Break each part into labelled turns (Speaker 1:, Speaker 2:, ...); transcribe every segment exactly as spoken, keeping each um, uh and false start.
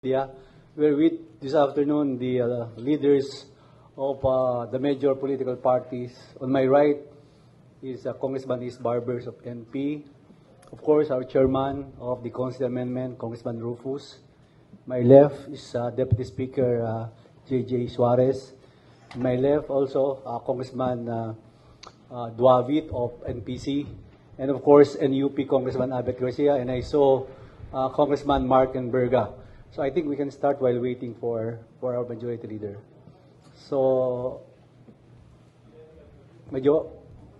Speaker 1: Yeah, we're with this afternoon the uh, leaders of uh, the major political parties. On my right is uh, Congressman East Barbers of N P. Of course, our chairman of the Constitutional Amendment, Congressman Rufus. My left is uh, Deputy Speaker uh, J J Suarez. My left also uh, Congressman uh, uh, Duavit of N P C. And of course, N U P Congressman Abet Garcia. And I saw uh, Congressman Mark Enberga. So I think we can start while waiting for, for our majority leader. So, medyo,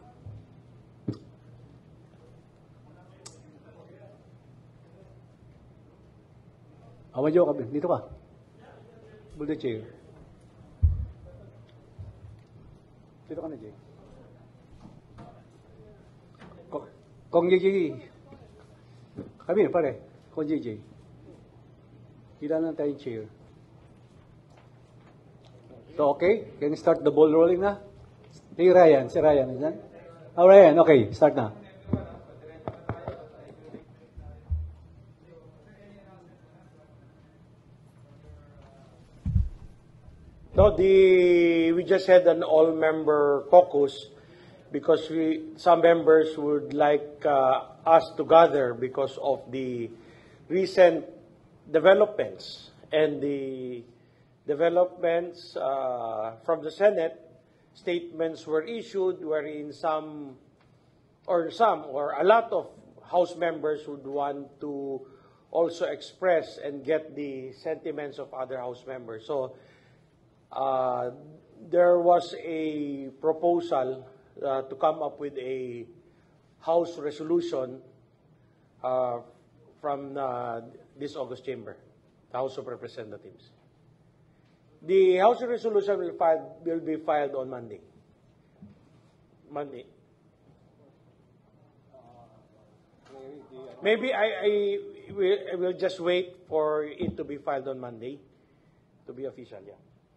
Speaker 1: ah, medyo, dito ka. Pull the chair. Dito ka na, Jay. Kong J J. Kami, pare. Kong J J. Kailangan tayong chair. So, okay? Can you start the ball rolling na? Si Ryan. Si Ryan. Is oh, Ryan. Okay. Start na.
Speaker 2: No, the we just had an all-member caucus because we some members would like uh, us to gather because of the recent developments and the developments uh, from the Senate. Statements were issued wherein some or some or a lot of House members would want to also express and get the sentiments of other House members. So uh, there was a proposal uh, to come up with a House resolution uh, from uh, this August chamber, the House of Representatives. The House resolution will, file, will be filed on Monday. Monday. Maybe I, I, will, I will just wait for it to be filed on Monday, to be official, yeah.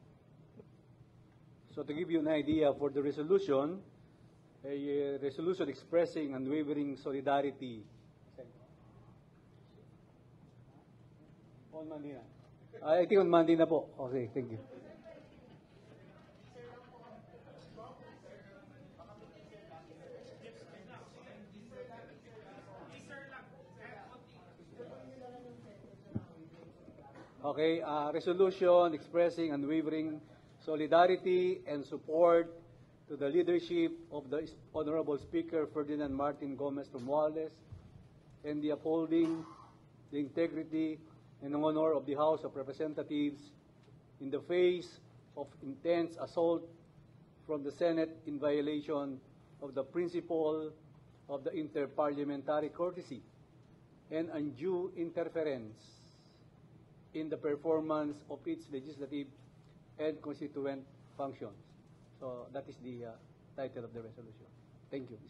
Speaker 1: So to give you an idea for the resolution, a uh, resolution expressing unwavering solidarity. On Monday na. I think on Monday na po. Okay, thank you. Okay, uh, resolution expressing unwavering solidarity and support to the leadership of the Honorable Speaker Ferdinand Martin Gomez Romualdez and the upholding the integrity and honor of the House of Representatives in the face of intense assault from the Senate in violation of the principle of the interparliamentary courtesy and undue interference in the performance of its legislative and constituent functions. So that is the uh, title of the resolution. Thank you.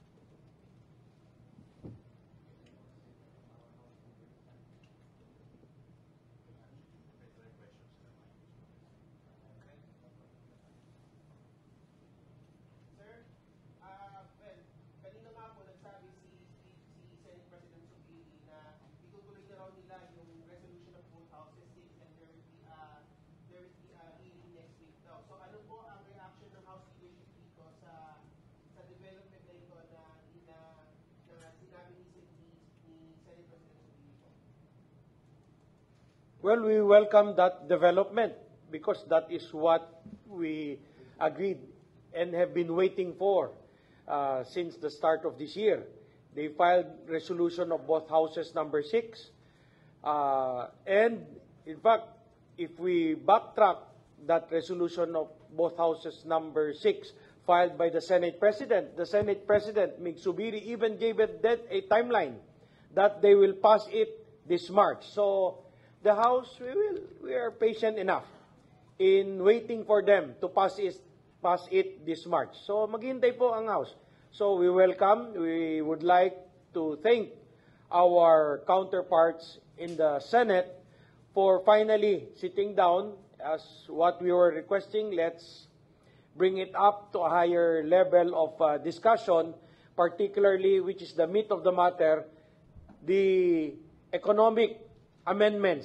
Speaker 2: Well, we welcome that development because that is what we agreed and have been waiting for uh, since the start of this year. They filed resolution of both houses number six. Uh, and in fact, if we backtrack that resolution of both houses number six filed by the Senate President, the Senate President, Mig Subiri, even gave it that, a timeline that they will pass it this March. So the House, we will, we are patient enough in waiting for them to pass it, pass it this March. So maghintay po ang House. So we welcome, we would like to thank our counterparts in the Senate for finally sitting down as what we were requesting. Let's bring it up to a higher level of uh, discussion, particularly, which is the meat of the matter, the economic amendments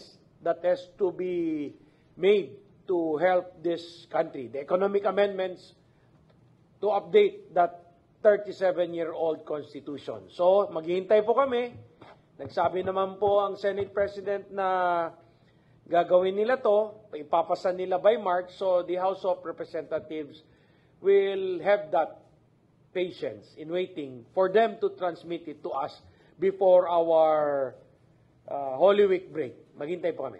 Speaker 2: that has to be made to help this country. The economic amendments to update that thirty-seven-year-old Constitution. So, maghihintay po kami. Nagsabi naman po ang Senate President na gagawin nila to, ipapasa nila by March, so the House of Representatives will have that patience in waiting for them to transmit it to us before our uh, Holy Week break. Maghintay po kami.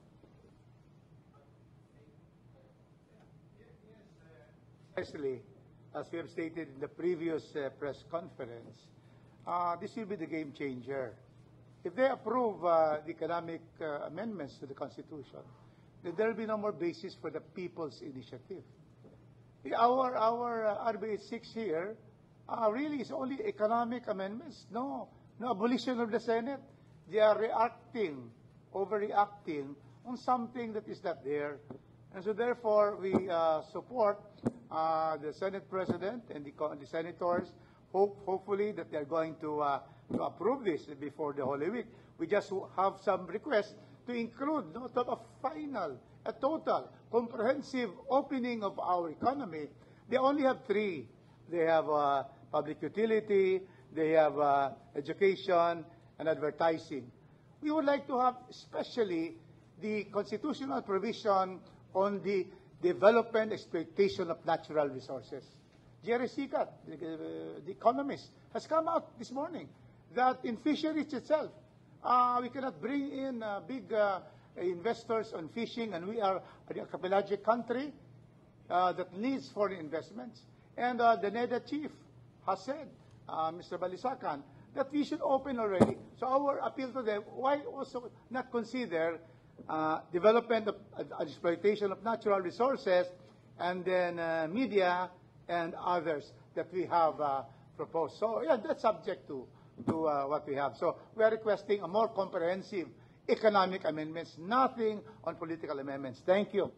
Speaker 3: Precisely, as we have stated in the previous uh, press conference, uh, this will be the game changer. If they approve uh, the economic uh, amendments to the Constitution, then there will be no more basis for the people's initiative. Our, our uh, R B H six here uh, really is only economic amendments. No, no abolition of the Senate. They are reacting, overreacting on something that is not there. And so therefore, we uh, support uh, the Senate President and the, the Senators, hope, hopefully that they're going to, uh, to approve this before the Holy Week. We just have some requests to include no, a final, a total, comprehensive opening of our economy. They only have three. They have uh, public utility, they have uh, education, and advertising. We would like to have especially the constitutional provision on the development exploitation of natural resources. Jerry Sikat, the, uh, the economist, has come out this morning that in fisheries itself, uh, we cannot bring in uh, big uh, investors on fishing, and we are a pelagic country uh, that needs foreign investments. And uh, the NEDA chief has said, uh, Mister Balisacan, that we should open already. So our appeal to them, why also not consider uh, development of uh, exploitation of natural resources, and then uh, media and others that we have uh, proposed. So yeah, that's subject to, to uh, what we have. So we are requesting a more comprehensive economic amendments, nothing on political amendments. Thank you.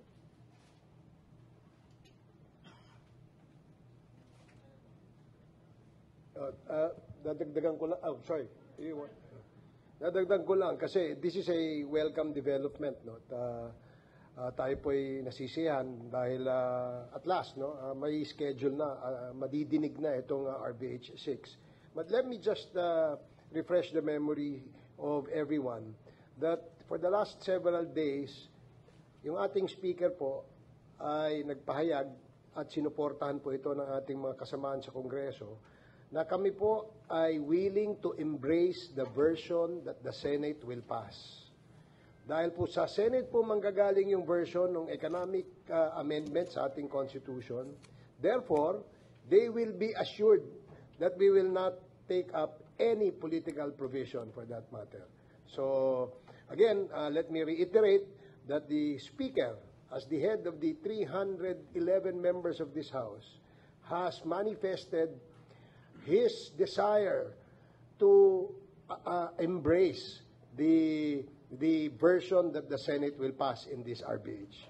Speaker 4: Uh, uh, dadagdagan ko lang, oh, sorry. You want- Dadagdag ko lang kasi this is a welcome development, no? Uh, uh, tayo po ay nasisiyahan dahil uh, at last, no, uh, may schedule na, uh, madidinig na itong uh, R B H six. But let me just uh, refresh the memory of everyone that for the last several days, yung ating speaker po ay nagpahayag at sinuportahan po ito ng ating mga kasamaan sa Kongreso na kami po ay willing to embrace the version that the Senate will pass. Dahil po sa Senate po manggagaling yung version ng economic uh, amendment sa ating Constitution, therefore, they will be assured that we will not take up any political provision for that matter. So, again, uh, let me reiterate that the Speaker, as the head of the three hundred eleven members of this House, has manifested his desire to uh, uh, embrace the the version that the Senate will pass in this R B H.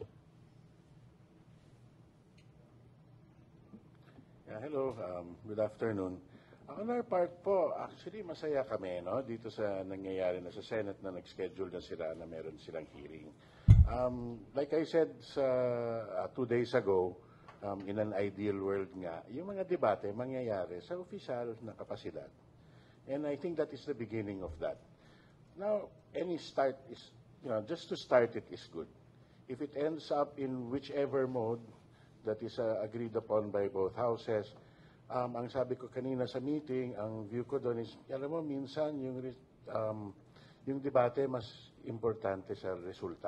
Speaker 5: Yeah, hello, um, good afternoon. On our part po, actually masaya kami no, dito sa nangyayari na sa Senate na nag-schedule na sila na meron silang hearing. Um, like I said sa uh, two days ago, Um, in an ideal world nga, yung mga debate mangyayari sa opisyal na kapasidad. And I think that is the beginning of that. Now, any start is, you know, just to start it is good. If it ends up in whichever mode that is uh, agreed upon by both houses, um, ang sabi ko kanina sa meeting, ang view ko doon is, alam mo, minsan yung, um, yung debate mas importante sa resulta.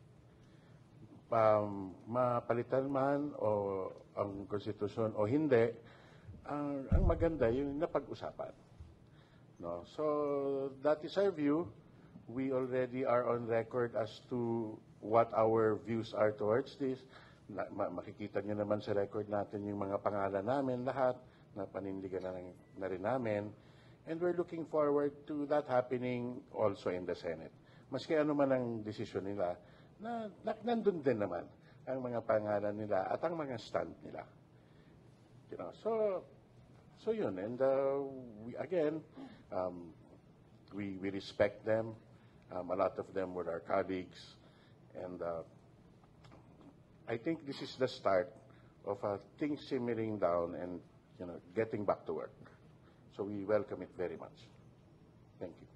Speaker 5: Um, mapalitan man o ang konstitusyon o hindi, ang, ang maganda yung napag-usapan. No? So, that is our view. We already are on record as to what our views are towards this. Na, ma, makikita nyo naman sa record natin yung mga pangalan namin, lahat, na panindigan na, na rin namin. And we're looking forward to that happening also in the Senate. Maski ano man ang desisyon nila, na, na nandun din naman ang mga pangalan nila at ang mga stand nila. You know, so, so yun. And uh, we, again, um, we, we respect them. Um, a lot of them were our colleagues. And uh, I think this is the start of uh, things simmering down and, you know, getting back to work. So we welcome it very much. Thank you.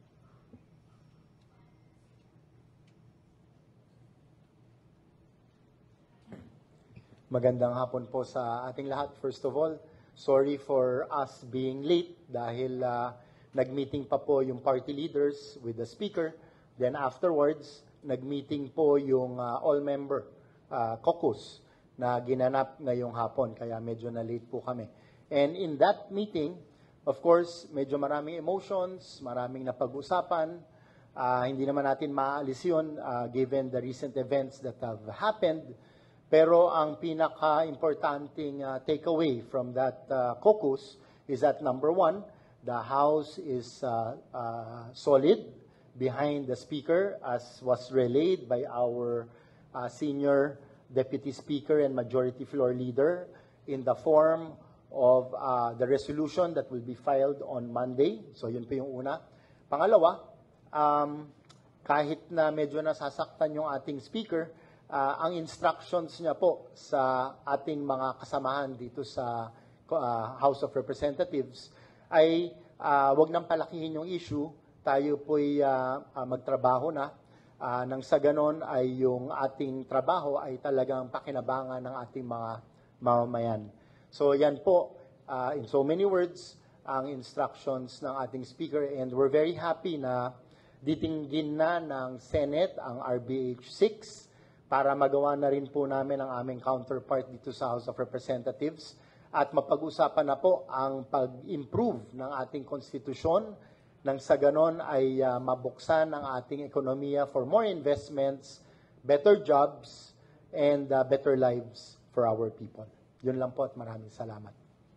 Speaker 6: Magandang hapon po sa ating lahat. First of all, sorry for us being late dahil uh, nag-meeting pa po yung party leaders with the speaker. Then afterwards, nag-meeting po yung uh, all-member uh, caucus na ginanap ngayong hapon. Kaya medyo na late po kami. And in that meeting, of course, medyo maraming emotions, maraming napag-usapan. Uh, hindi naman natin maaalis yun uh, given the recent events that have happened. Pero ang pinaka-importanting uh, takeaway from that uh, caucus is that number one, the House is uh, uh, solid behind the Speaker as was relayed by our uh, senior Deputy Speaker and Majority Floor Leader in the form of uh, the resolution that will be filed on Monday. So yun po yung una. Pangalawa, um, kahit na medyo nasasaktan yung ating Speaker, Uh, ang instructions niya po sa ating mga kasamahan dito sa uh, House of Representatives ay uh, wag nang palakihin yung issue, tayo po'y uh, uh, magtrabaho na uh, nang sa ganon ay yung ating trabaho ay talagang pakinabangan ng ating mga mamamayan. So yan po, uh, in so many words, ang instructions ng ating Speaker, and we're very happy na ditinggin na ng Senate ang R B H six para magawa na rin po namin ang aming counterpart dito sa House of Representatives at mapag-usapan na po ang pag-improve ng ating konstitusyon nang sa ganon ay uh, mabuksan ang ating ekonomiya for more investments, better jobs, and uh, better lives for our people. Yun lang po at maraming salamat.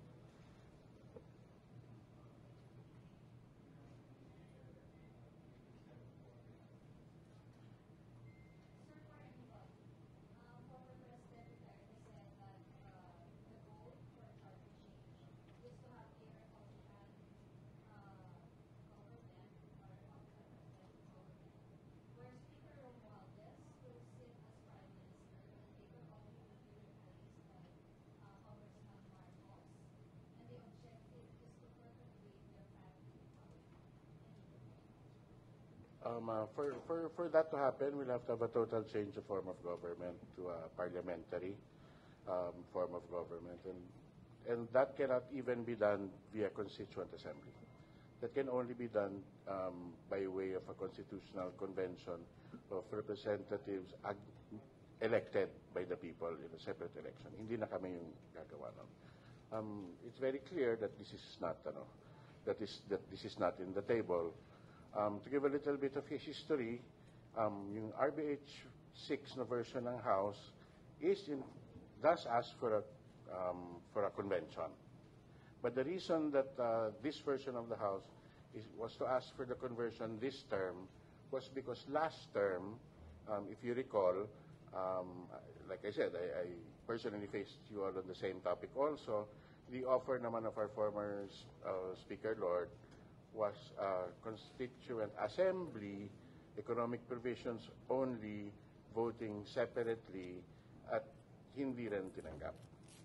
Speaker 5: Um, uh, for, for, for that to happen, we'll have to have a total change of form of government to a parliamentary um, form of government. And, and that cannot even be done via Constituent Assembly. That can only be done um, by way of a constitutional convention of representatives ag- elected by the people in a separate election. Hindi na kami yung gagawa nun. Um, it's very clear that this is not, ano, that is that this is not in the table. Um, to give a little bit of history, um, yung R B H six na version ng House is in, does ask for a, um, for a convention. But the reason that uh, this version of the House is, was to ask for the conversion this term was because last term, um, if you recall, um, like I said, I, I personally faced you all on the same topic also. The offer naman of our former uh, Speaker Lord was uh, Constituent Assembly, economic provisions only, voting separately, at hindi rin tinanggap.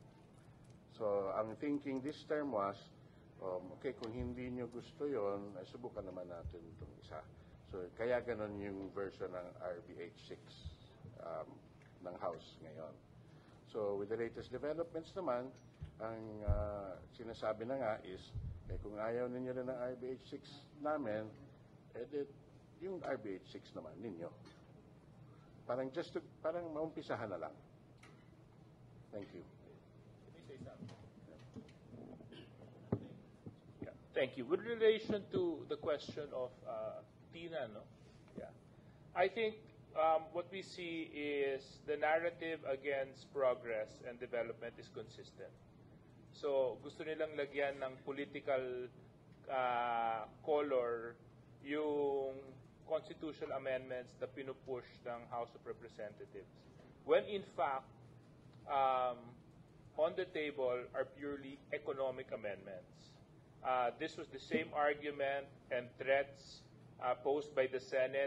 Speaker 5: So, ang thinking this term was, um, okay, kung hindi nyo gusto yon, ay subukan naman natin itong isa. So, kaya ganon yung version ng R B H six um, ng House ngayon. So, with the latest developments naman, ang uh, sinasabi na nga is, eh, kung ayaw ninyo rin ng R B H six namin, eh, yung R B H six naman ninyo. Parang just to, parang maumpisahan na lang. Thank you.
Speaker 7: Yeah, thank you. With relation to the question of uh, Tina, no? Yeah. I think um, what we see is the narrative against progress and development is consistent. So, gusto nilang lagyan ng political uh, color yung constitutional amendments na pinupush ng House of Representatives. When in fact, um, on the table are purely economic amendments. Uh, this was the same argument and threats uh, posed by the Senate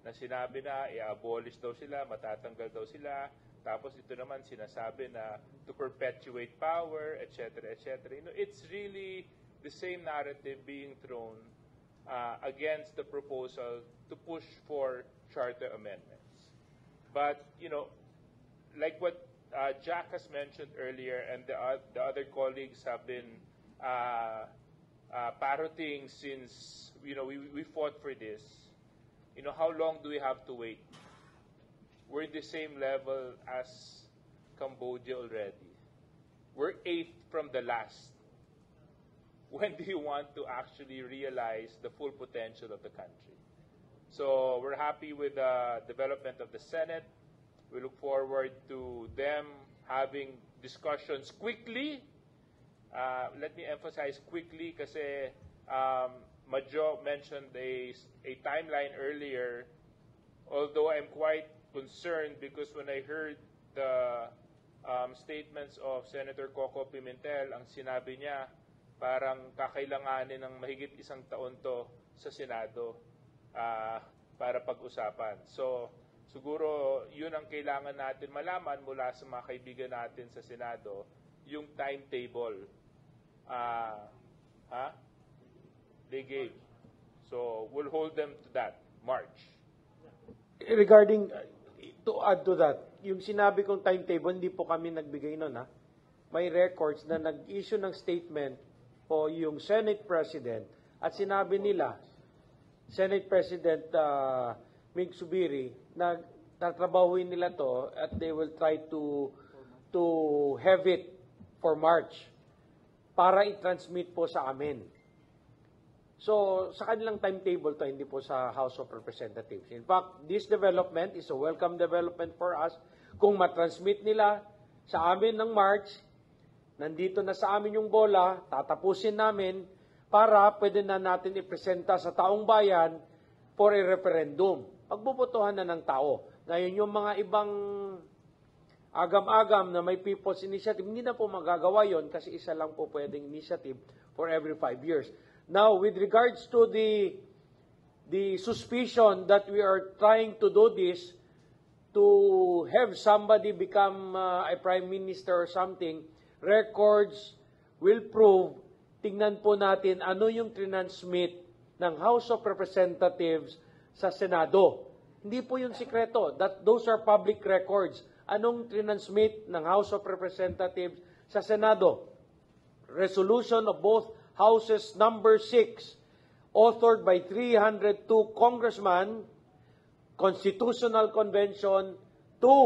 Speaker 7: na sinabi na i-abolish daw sila, matatanggal daw sila. Tapos ito naman sinasabi na to perpetuate power, et cetera, et cetera. You know, it's really the same narrative being thrown uh, against the proposal to push for charter amendments. But, you know, like what uh, Jack has mentioned earlier and the, uh, the other colleagues have been uh, uh, parroting since, you know, we, we fought for this. You know, how long do we have to wait? We're in the same level as Cambodia already. We're eighth from the last. When do you want to actually realize the full potential of the country? So we're happy with the development of the Senate. We look forward to them having discussions quickly. Uh, let me emphasize quickly kasi um, Majo mentioned a, a timeline earlier, although I'm quite concerned because when I heard the um, statements of Senator Coco Pimentel, ang sinabi niya, parang kakailanganin ng mahigit isang taon to sa Senado uh, para pag-usapan. So, siguro yun ang kailangan natin malaman mula sa mga kaibigan natin sa Senado, yung timetable. Uh, ha? They gave. So, we'll hold them to that, March.
Speaker 2: Regarding, uh, to add to that, yung sinabi kong timetable, hindi po kami nagbigay nun, ha? May records na nag-issue ng statement po yung Senate President at sinabi nila, Senate President uh, Mig Subiri, na tatrabahuin nila to at they will try to to have it for March para i-transmit po sa amin. So, sa kanilang timetable to, hindi po sa House of Representatives. In fact, this development is a welcome development for us. Kung matransmit nila sa amin ng March, nandito na sa amin yung bola, tatapusin namin para pwede na natin ipresenta sa taong bayan for a referendum. Pagbubotohan na ng tao. Ngayon, yung mga ibang agam-agam na may people's initiative, hindi na po magagawa yon kasi isa lang po pwedeng initiative for every five years. Now, with regards to the the suspicion that we are trying to do this to have somebody become uh, a prime minister or something, records will prove, tingnan po natin ano yung trinansmit ng House of Representatives sa Senado. Hindi po yung sikreto. That, those are public records. Anong trinansmit ng House of Representatives sa Senado? Resolution of both Houses number six, authored by three hundred two congressmen, Constitutional Convention to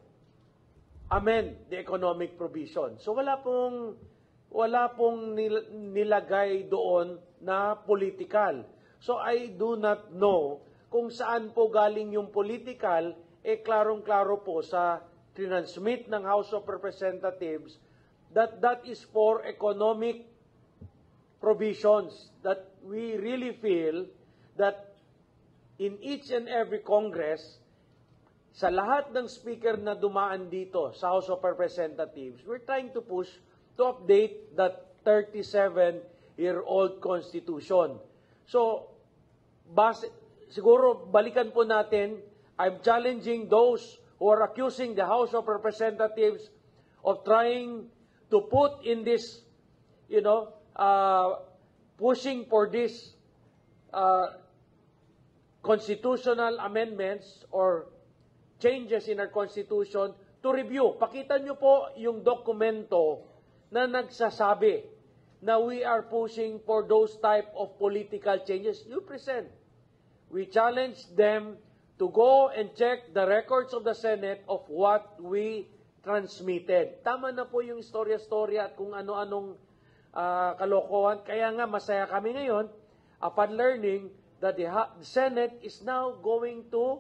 Speaker 2: amend the economic provision. So wala pong wala pong nilagay doon na political. So I do not know kung saan po galing yung political, eh klarong-klaro po sa transmit ng House of Representatives that that is for economic provisions, that we really feel that in each and every Congress, sa lahat ng speaker na dumaan dito sa House of Representatives, we're trying to push to update that thirty-seven-year-old Constitution. So, base, siguro balikan po natin, I'm challenging those who are accusing the House of Representatives of trying to put in this, you know, uh, pushing for this uh, constitutional amendments or changes in our Constitution to review. Pakita nyo po yung dokumento na nagsasabi na we are pushing for those type of political changes. You present. We challenge them to go and check the records of the Senate of what we transmitted. Tama na po yung istorya-storya at kung ano-anong uh, kalokohan. Kaya nga masaya kami ngayon upon learning that the, the Senate is now going to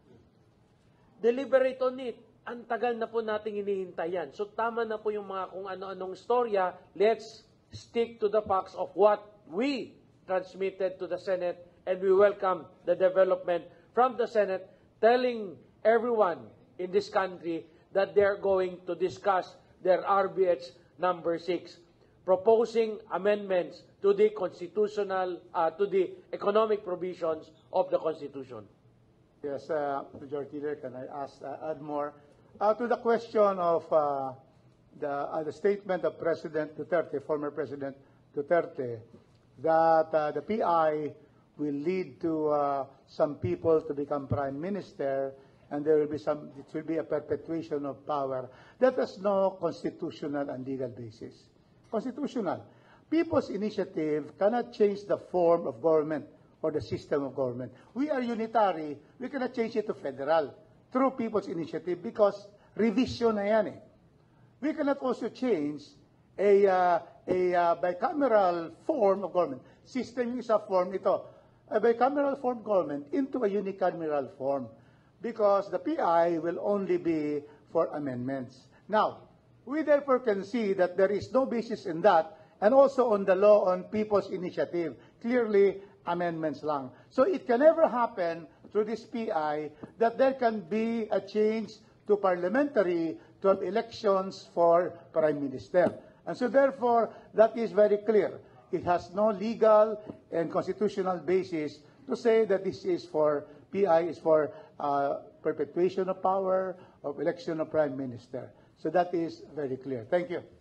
Speaker 2: deliberate on it. Ang tagal na po nating hinihintay yan. So tama na po yung mga kung ano-anong storya. Let's stick to the facts of what we transmitted to the Senate, and we welcome the development from the Senate telling everyone in this country that they're going to discuss their R B H number six, proposing amendments to the constitutional, uh, to the economic provisions of the Constitution.
Speaker 3: Yes, uh, Majority Leader, can I ask, uh, add more? Uh, to the question of uh, the, uh, the statement of President Duterte, former President Duterte, that uh, the P I will lead to uh, some people to become Prime Minister, and there will be some, it will be a perpetuation of power. That has no constitutional and legal basis. Constitutional. People's initiative cannot change the form of government or the system of government. We are unitary. We cannot change it to federal through people's initiative because revision na yan eh. We cannot also change a, uh, a uh, bicameral form of government. System yung isa form ito. A bicameral form of government into a unicameral form because the P I will only be for amendments. Now, we therefore can see that there is no basis in that and also on the law on people's initiative. Clearly, amendments lang. So it can never happen through this P I that there can be a change to parliamentary to have elections for Prime Minister. And so therefore, that is very clear. It has no legal and constitutional basis to say that this is for, P I is for uh, perpetuation of power, of election of Prime Minister. So that is very clear. Thank you.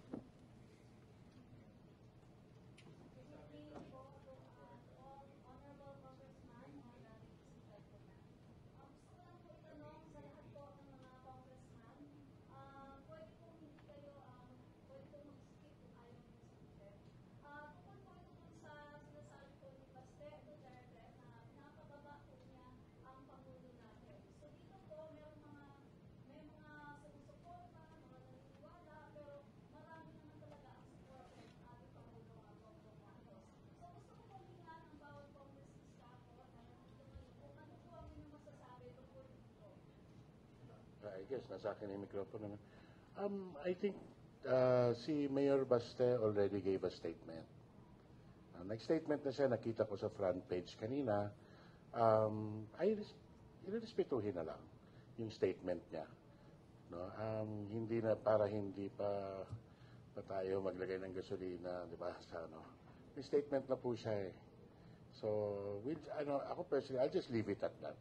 Speaker 5: I guess nasa akin yung microphone. Um, I think uh, si Mayor Baste already gave a statement. Uh, nag-statement na siya, nakita ko sa front page kanina. Um, ay, irespetuhin na lang yung statement niya. No? Um, hindi na, para hindi pa, pa tayo maglagay ng gasolina, di ba? Sa, ano. May statement na po siya eh. So, we'll, ano, ako personally, I'll just leave it at that.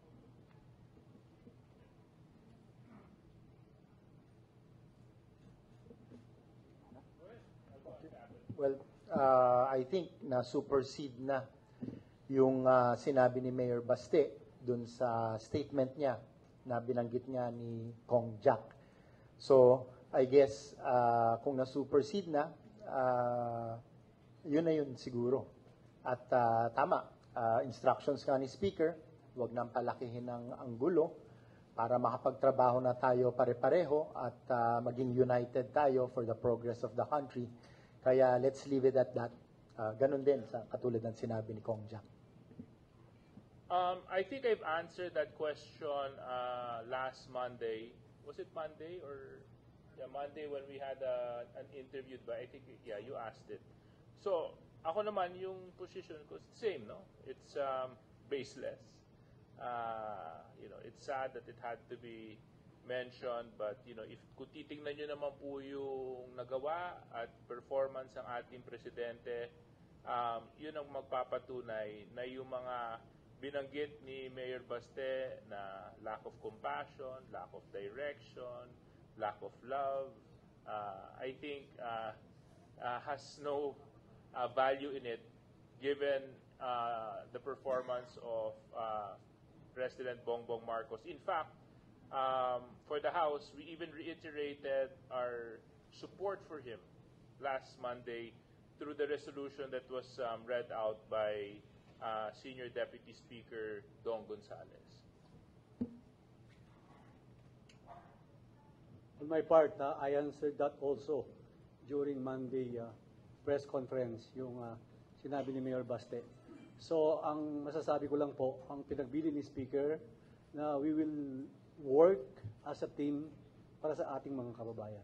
Speaker 6: Well, uh, I think na supersede na yung uh, sinabi ni Mayor Baste dun sa statement niya na binanggit niya ni Kong Jack. So, I guess uh, kung na-supersede na, uh, yun na yun siguro. At uh, tama, uh, instructions nga ni Speaker, huwag nang palakihin ng anggulo para makapagtrabaho na tayo pare-pareho at uh, maging united tayo for the progress of the country. Kaya let's leave it at that. Uh, ganun din sa katulad ng sinabi ni Kong Jack.
Speaker 7: Um, I think I've answered that question uh, last Monday. Was it Monday or yeah, Monday when we had uh, an interview? But I think yeah, you asked it. So ako naman yung position ko same, no? It's um, baseless. Uh, you know, it's sad that it had to be mentioned, but you know, if kung titingnan nyo naman po yung nagawa at performance ng ating presidente, um, yun ang magpapatunay na yung mga binanggit ni Mayor Baste na lack of compassion, lack of direction, lack of love, uh, I think uh, uh, has no uh, value in it given uh, the performance of uh, President Bongbong Marcos. In fact, Um, for the House, we even reiterated our support for him last Monday through the resolution that was um, read out by uh, Senior Deputy Speaker Dong Gonzales.
Speaker 1: On my part, uh, I answered that also during Monday uh, press conference, yung uh, sinabi ni Mayor Baste. So, ang masasabi ko lang po, ang pinagbili ni Speaker na we will work as a team para sa ating mga kababayan.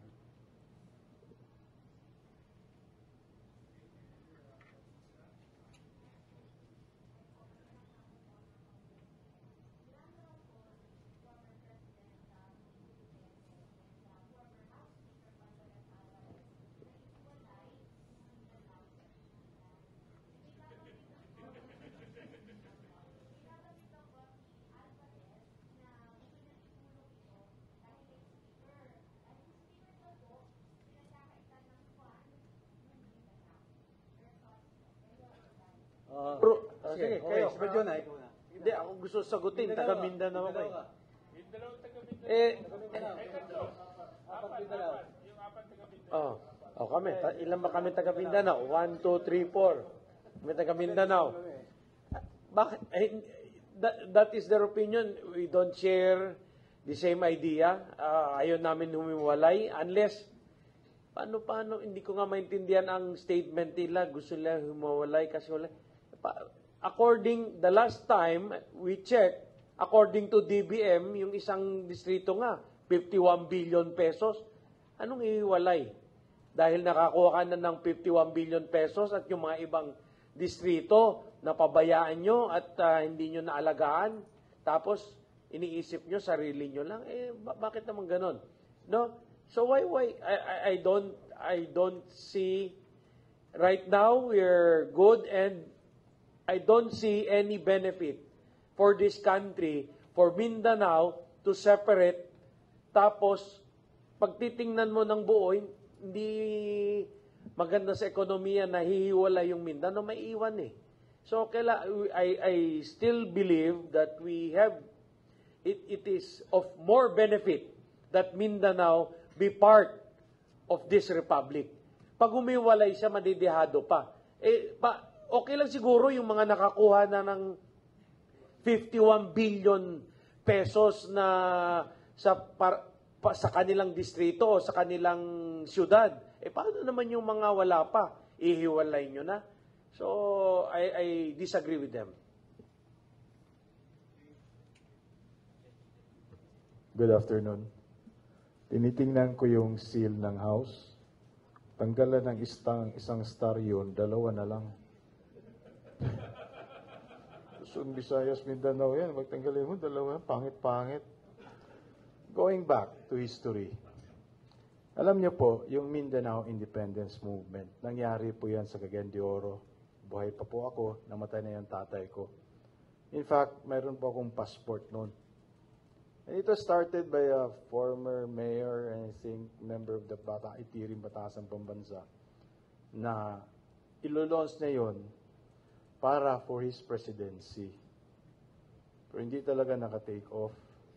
Speaker 1: Ah,
Speaker 2: Pro- ah, sige,
Speaker 1: okay,
Speaker 2: kayo.
Speaker 1: Sir Jonah, ikaw na.
Speaker 2: Hindi, ako gusto sagutin. Taga Mindanao ako.
Speaker 1: Mindanao
Speaker 2: eh.
Speaker 1: ka.
Speaker 7: Yung dalawang taga Mindanao.
Speaker 2: Eh,
Speaker 1: Apat Mindanao.
Speaker 7: Yung apat taga Mindanao.
Speaker 2: oh, oh kami. Ta- ilan ba kami taga Mindanao? One, two, three, four. Kami taga Mindanao. Bakit? Eh, that, that is their opinion. We don't share the same idea. Uh, ayaw namin humiwalay unless paano, paano, hindi ko nga maintindihan ang statement nila. Gusto nila humiwalay kasi wala. Pa- according, the last time we checked, according to D B M, yung isang distrito nga, fifty-one billion pesos. Anong ihiwalay? Dahil nakakuha ka na ng fifty-one billion pesos at yung mga ibang distrito, napabayaan nyo at uh, hindi nyo naalagaan. Tapos, iniisip nyo, sarili nyo lang. Eh, ba- bakit naman ganon? No? So, why, why, I, I, I don't, I don't see, right now, we're good and I don't see any benefit for this country, for Mindanao, to separate. Tapos, pag titingnan mo ng buo, hindi maganda sa ekonomiya na hihiwala yung Mindanao, may iwan eh. So, kaila, I, I still believe that we have, it, it is of more benefit that Mindanao be part of this republic. Pag humiwalay siya, madidihado pa. Eh, pa, okay lang siguro yung mga nakakuha na ng fifty-one billion pesos na sa par, pa, sa kanilang distrito o sa kanilang syudad. Eh, paano naman yung mga wala pa? Ihiwalay nyo na? So, I, I disagree with them.
Speaker 8: Good afternoon. Tinitingnan ko yung seal ng house. Tanggalan ng isang, isang star yun, dalawa na lang. Luzon, Visayas, Mindanao yan. Magtanggalin mo, dalawa, pangit-pangit. Going back to history. Alam niyo po, yung Mindanao Independence Movement, nangyari po yan sa Cagayan de Oro. Buhay pa po ako, namatay na yung tatay ko. In fact, mayroon po akong passport noon. And it was started by a former mayor and I think member of the Bata, Itirim Batasan Pambansa na ilo-launch na yon para for his presidency. Pero hindi talaga naka-take off.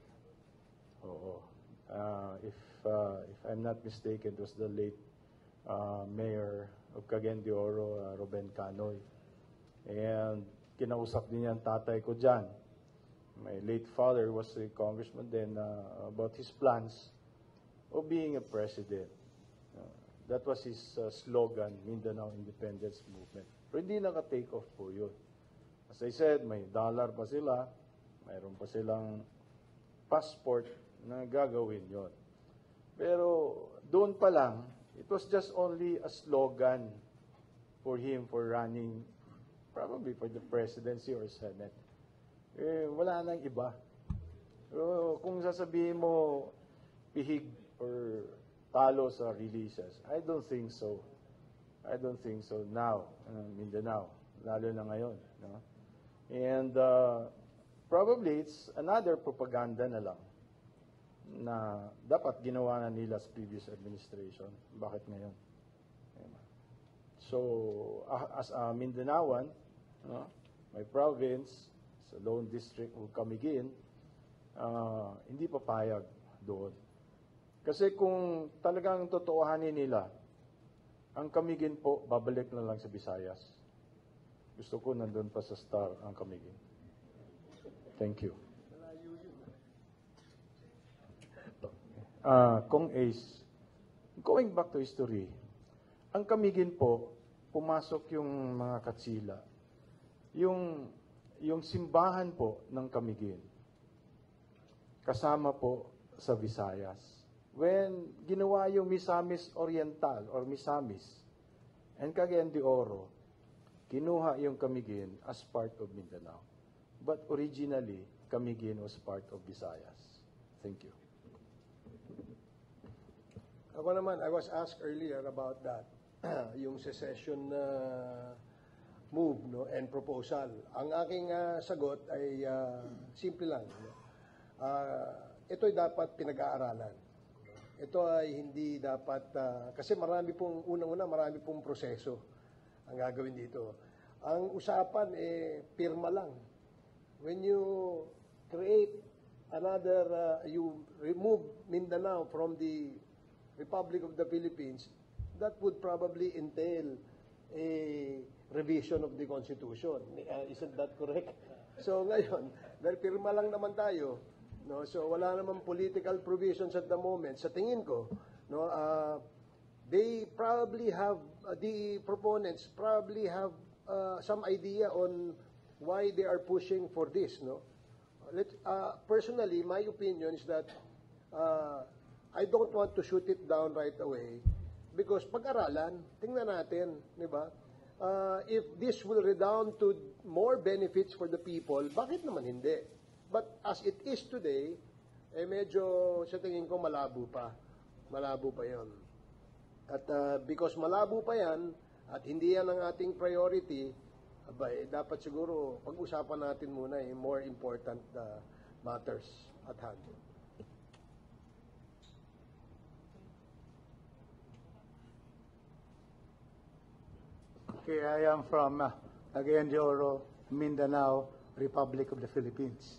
Speaker 8: Oo. Uh, if, uh, if I'm not mistaken, it was the late uh, mayor of Cagayan de Oro, uh, Ruben Canoy. And kinausap din niya ang tatay ko dyan. My late father was a congressman then uh, about his plans of being a president. Uh, that was his uh, slogan, Mindanao Independence Movement. Pero hindi naka-take off po yun. As I said, may dollar pa sila, mayroon pa silang passport na gagawin yon. Pero doon pa lang, it was just only a slogan for him for running probably for the presidency or Senate. Eh, wala nang iba. Pero kung sasabihin mo pihig or talo sa releases, I don't think so. I don't think so now, uh, Mindanao, lalo na ngayon. No? And uh, probably it's another propaganda na lang na dapat ginawa na nila sa previous administration. Bakit ngayon? So, uh, as a Mindanaoan, no, my province, sa Lone District o Camiguin, uh, hindi papayag doon. Kasi kung talagang totoohanin nila, ang Camiguin po, babalik na lang sa Visayas. Gusto ko nandun pa sa Star ang Camiguin. Thank you. Uh, Kong Ace, going back to history, ang Camiguin po, pumasok yung mga Katsila. Yung Yung simbahan po ng Camiguin, kasama po sa Visayas. When ginawa yung Misamis Oriental or Misamis and Cagayan de Oro, kinuha yung Camiguin as part of Mindanao. But originally, Camiguin was part of Visayas. Thank you.
Speaker 4: Ako naman, I was asked earlier about that, yung secession na uh, move no and proposal. Ang aking uh, sagot ay uh, simple lang. No? Uh, ito ay dapat pinag-aaralan. Ito ay hindi dapat uh, kasi marami pong unang-una marami pong proseso ang gagawin dito. Ang usapan, eh, pirma lang. When you create another, uh, you remove Mindanao from the Republic of the Philippines, that would probably entail a revision of the Constitution. Uh, isn't that correct? So ngayon, dahil pirma lang naman tayo, no, so wala naman political provisions at the moment. Sa tingin ko, no, uh, they probably have, uh, the proponents probably have uh, some idea on why they are pushing for this, no? Let, uh, personally, my opinion is that uh, I don't want to shoot it down right away because pag-aralan, tingnan natin, di ba? Uh, if this will redound to more benefits for the people, bakit naman hindi? But as it is today, eh medyo sa tingin ko malabo pa. Malabo pa yon. At uh, because malabo pa yan, at hindi yan ang ating priority, aba, eh, dapat siguro pag-usapan natin muna yung more important uh, matters at hand.
Speaker 3: Okay, I am from uh, Cagayan de Oro, Mindanao, Republic of the Philippines.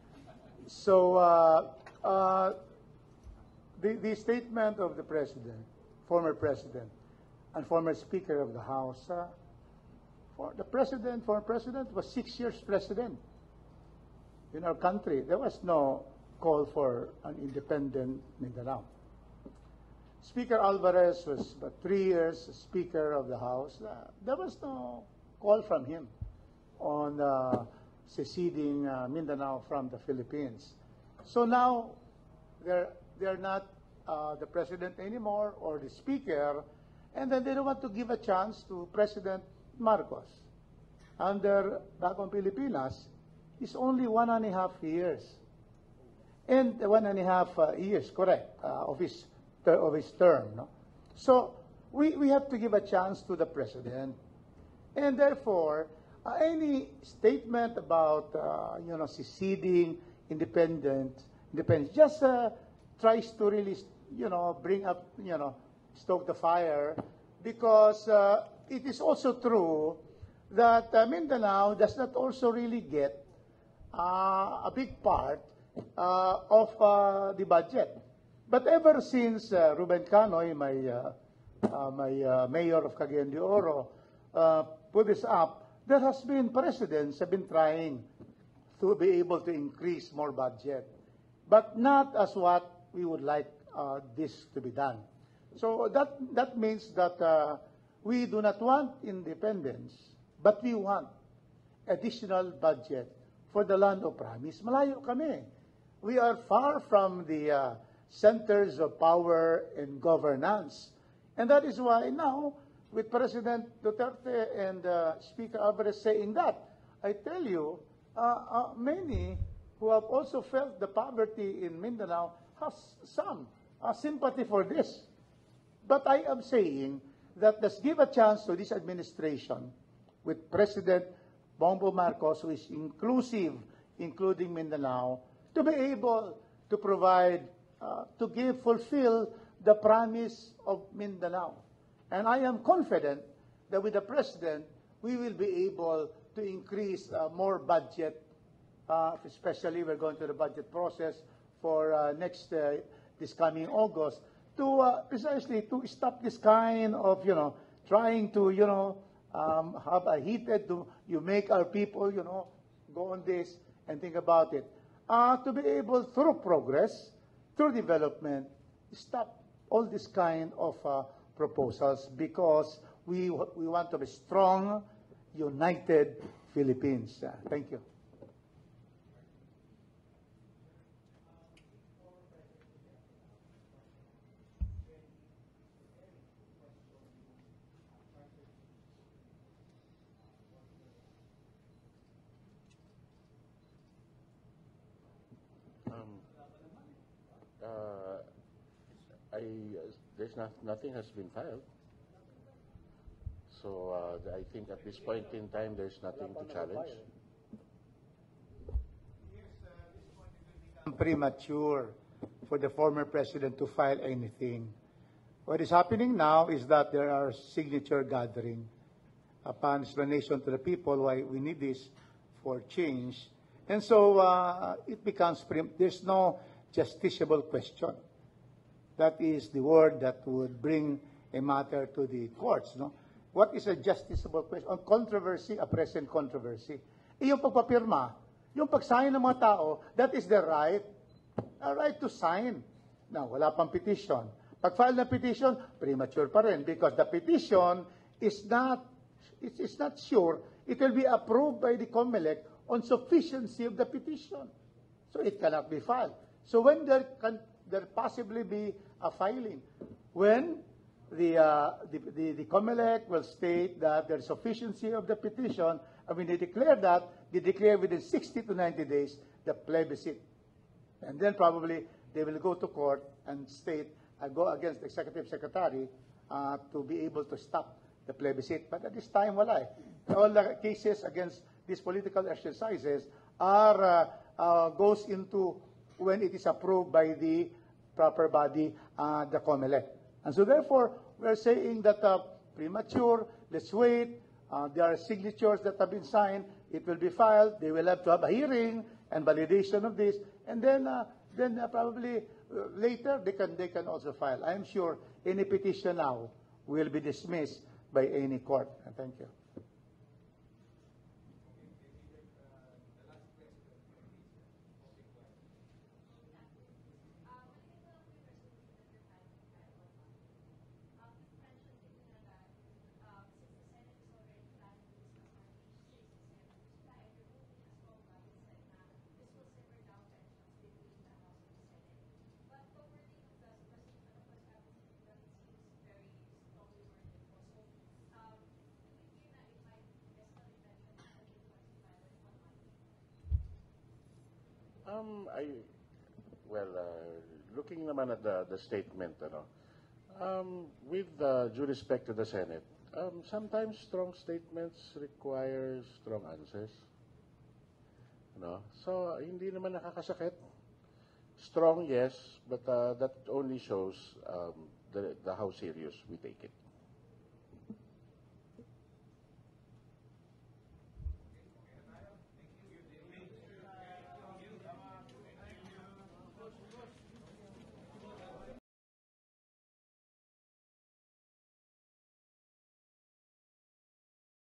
Speaker 3: So, uh, uh, the, the statement of the President, former President, and former Speaker of the House, uh, for the President, former President was six years President in our country. There was no call for an independent Mindanao. Speaker Alvarez was about three years Speaker of the House. Uh, there was no call from him on uh, seceding uh, Mindanao from the Philippines. So now they're, they're not uh, the President anymore or the Speaker, and then they don't want to give a chance to President Marcos. Under Bagong Pilipinas, it's only one and a half years. And one and a half uh, years, correct, uh, of his of his term. No? So we, we have to give a chance to the President. And therefore, uh, any statement about, uh, you know, seceding, independent, independence, just uh, tries to really, you know, bring up, you know, stoke the fire, because uh, it is also true that uh, Mindanao does not also really get uh, a big part uh, of uh, the budget. But ever since uh, Ruben Canoy, my, uh, uh, my uh, mayor of Cagayan de Oro, uh, put this up, there has been presidents have been trying to be able to increase more budget, but not as what we would like uh, this to be done. So that, that means that uh, we do not want independence, but we want additional budget for the land of promise. Malayo kami. We are far from the uh, centers of power and governance. And that is why now, with President Duterte and uh, Speaker Alvarez saying that, I tell you, uh, uh, many who have also felt the poverty in Mindanao have some uh, sympathy for this. But I am saying that let's give a chance to this administration with President Bongbong Marcos, who is inclusive, including Mindanao, to be able to provide, uh, to give, fulfill the promise of Mindanao. And I am confident that with the President, we will be able to increase uh, more budget, uh, especially we're going through the budget process for uh, next, uh, this coming August, to uh, precisely to stop this kind of, you know, trying to, you know, um, have a heated, to, you make our people, you know, go on this and think about it. Uh, to be able, through progress, through development, stop all this kind of uh, proposals, because we, we want to be strong, united Philippines. Uh, thank you.
Speaker 5: Uh, I, there's not, nothing has been filed. So uh, I think at this point in time, there's nothing to challenge.
Speaker 3: Premature for the former president to file anything. What is happening now is that there are signature gathering. upon explanation to the people why we need this for change. And so uh, it becomes, prim- there's no justiciable question. That is the word that would bring a matter to the courts. No? What is a justiciable question? On controversy, a present controversy. E yung pagpapirma, yung pagsign ng mga tao, that is the right, a right to sign. Now, wala pang petition. Pag-file ng petition, premature pa rin because the petition is not, it's, it's not sure it will be approved by the COMELEC on sufficiency of the petition. So it cannot be filed. So when there can there possibly be a filing? When the, uh, the, the, the COMELEC will state that there is sufficiency of the petition, and when they declare that, they declare within sixty to ninety days the plebiscite. And then probably they will go to court and state, uh, go against the executive secretary uh, to be able to stop the plebiscite. But at this time, wala eh. All the cases against these political exercises are uh, uh, goes into when it is approved by the proper body, uh, the COMELEC. And so therefore, we're saying that uh, premature, let's wait, uh, there are signatures that have been signed, it will be filed, they will have to have a hearing and validation of this, and then uh, then uh, probably uh, later they can they can also file. I am sure any petition now will be dismissed by any court. Uh, thank you.
Speaker 5: Um, I, well, uh, looking naman at the, the statement, ano, um, with uh, due respect to the Senate, um, sometimes strong statements require strong answers. No? So, hindi naman nakakasakit. Strong, yes, but uh, that only shows um, the, the how serious we take it.